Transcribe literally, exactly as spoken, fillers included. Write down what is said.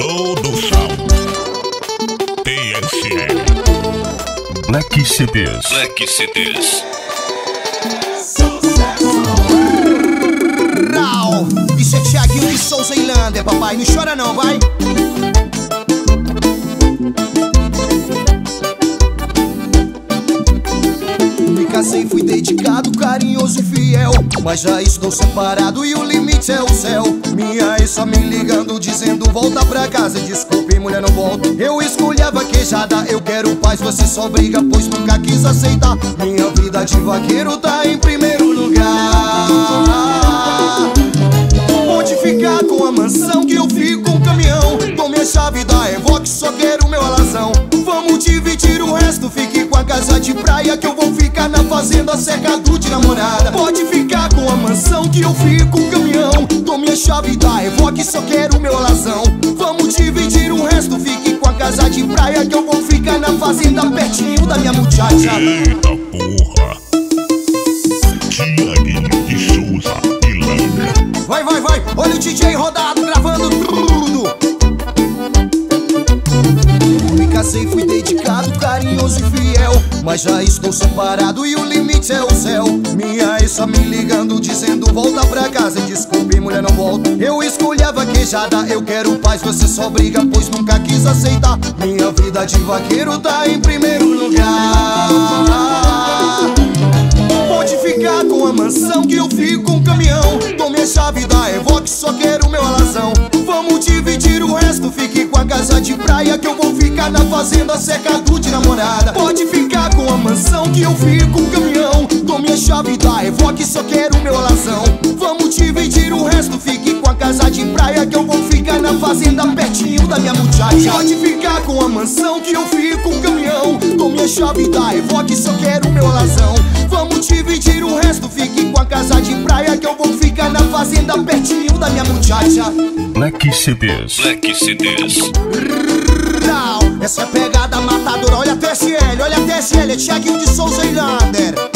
Produção T S L Black C Ds. Black C Ds. Rau, isso é Thiaguinho de Souza e Lander, papai, não chora não, vai. Me casei, fui dedicado, carinhoso e fiel, mas já estou separado e o limite é o céu. Minha ex só me ligando, dizendo volta pra casa. Desculpe, mulher, não volto. Eu escolhi a vaquejada, eu quero paz, você só briga, pois nunca quis aceitar. Minha vida de vaqueiro tá em primeiro lugar. Onde ficar com a mansão que eu fico com o caminhão? Tome a chave da Evoque, só quero meu alazão. Vamos dividir o resto, fique com a casa de praia, que eu vou ficar na fazenda cercado de namorada. Pode ficar com a mansão que eu fico com o caminhão. Tome a chave da Evoque, só quero meu alazão. Vamos dividir o resto, fique com a casa de praia, que eu vou ficar na fazenda pertinho da minha muchacha. Eita porra! Thiaguinho de Souza e Lander. Vai, vai, vai, olha o D J rodado gravando tudo. Me casei, fui dedicado, carinhoso e fiel, mas já estou separado e o limite é o céu. Minha ex só me ligando, dizendo volta pra casa. Desculpe, mulher, não volto. Eu escolhi a vaquejada, eu quero paz, você só briga, pois nunca quis aceitar. Minha vida de vaqueiro tá em primeiro lugar. Pode ficar com a mansão que eu fico com o caminhão. Tome a chave da Evoque, só quero meu alazão. Vamos dividir o resto, fique com a casa de praia, que eu vou ficar na fazenda cercado de namorada. Pode ficar com a mansão que eu fico com o caminhão. Tome a chave da Evoque, só quero meu alazão. Vamos dividir o resto, fique com a casa de praia, que eu vou ficar na fazenda pertinho da minha muchacha. Pode ficar com a mansão que eu fico com o caminhão. Tome a chave da Evoque, só quero meu alazão. Vamos dividir o resto, fique com a casa de praia, que eu vou ficar na fazenda pertinho da minha muchacha. Black C Ds. Black C Ds. Essa é pegada matadora, olha a T S L, olha a T S L, é Thiaguinho de Souza e Lander.